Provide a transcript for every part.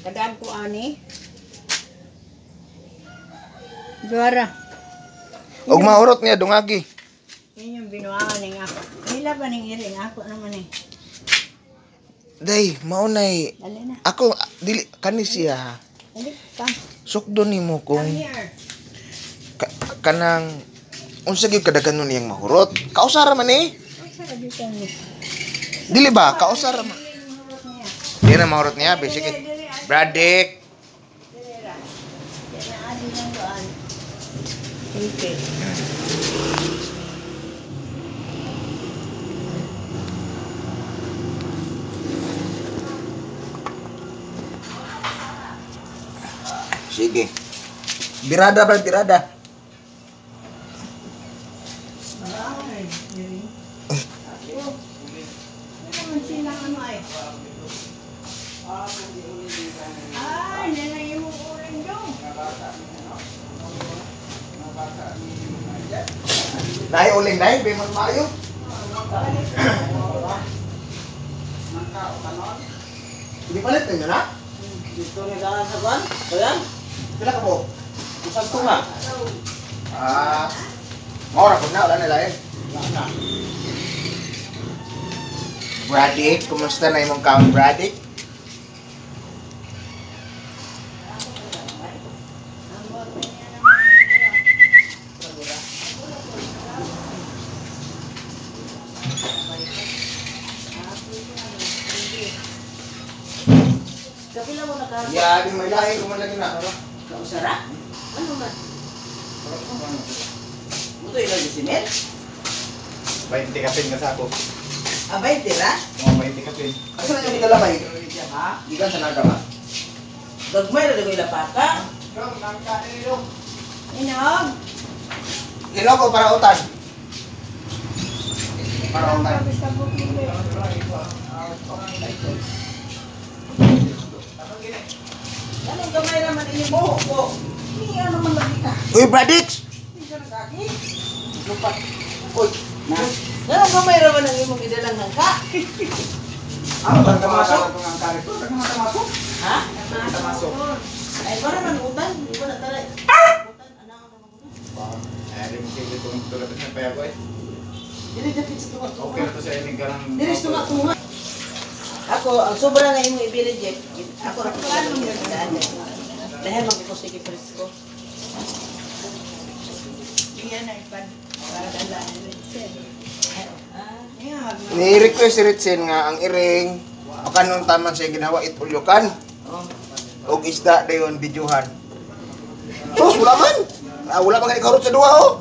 Kadaan ko ani. Juara. Og mahurot niya dungagi. Yan yung binuangan ng ako. Hila ba ng iring ako naman eh. Day, maunay. Dali na. Ako dili kani siya. Dali ka. Sukdo nimo kung Come here. kanang unsa gyud kadaghanon niyang mahurot. Kausara man eh. Ay, sarap dito ni. Dili ba kausara man. Di na mahurot niya, basic. Bradik. Okay. Sige. Birada ba birada? Ay, nanay mo uring dong. Nay uling nay, be man maayo. Di palit ninyo na? Dito ni dalan sa ban. Bayan. Pila ka mo? Isang tunga. Maura ko na, wala na lain. Bradik, kumusta na imong kaon, Bradik? Kapila mo na ka. Ya, di may lain ko man lagi na. Kausara? Ano man? Muto ilang disimet? 20 kapin ka sa ako. Abay tira? Oh, 20 kapin. Asa na yung ilalabay? Ha? Gikan sa naga ba? Gagmay na dagoy lapaka. Inog. Ilaw ko para utan. Para utan. Anong gamay naman ini mo ko? Ni ano man lagi ka? Uy, Bradik! Ni ka nagaki? Lupat. Uy, na. Anong gamay naman ang imong gidalang nangka? Ano ba tamasok? Tamasok? Ha? Tamasok. Ay, para man utan, di ba na taray? Utan, ana ka naman. Eh, di mo sige itong tulad sa paya ko eh. Dili dapit sa tunga. Okay na to sa ining karang... Dili sa tunga. Ako, ang sobra nga imong ibili, Jeff. Ako ra ko sa daan. Dahil magpupusti kay Frisco. Iyan na ipad. Para dalaan ni Ritzel. Ni-request si Ritsen nga ang iring makanong taman siya ginawa itulyokan Oh. og isda dayon bidyuhan. Sus, wala man! Wala man kayo karot sa duwa oh!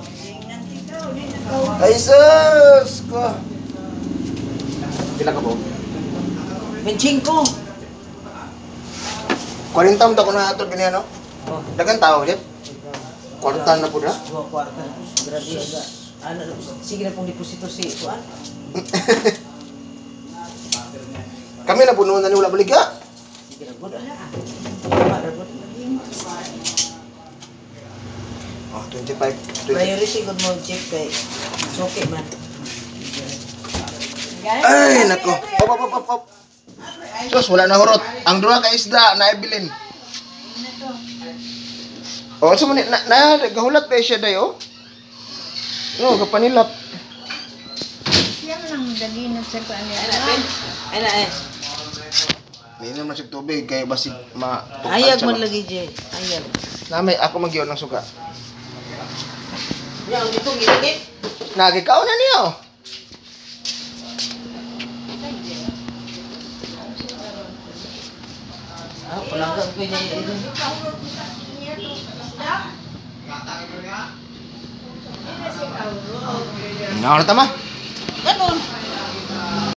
Ay sus! Ko! Pila ka po? 25. 40 taon ko na atod ganyan no? Oh. Dagan tao, Jeff? 40 na po na? 2 kwarta. Grabe aga. Ano, sige na pong deposito si Tuan. Kami na puno na ni wala balik ka. Sige na good. Tama ra good. Oh, 25. Priority good mo check kay suki man. Ay, nako. Op. Sus, wala na hurot. Ang duha ka isda na ibilin. Oh, so na gahulat ba siya dayo? No, kapanilap. Siya man ang dalinot sa kanila. Ay na eh. Hindi naman siya tubig kaya basig Ayag man lagi je. Ayag. Namay ako magyon ng suka. Yang dito gilid. Nagikaw na niyo. Palangga ko niya ito. Ano tama?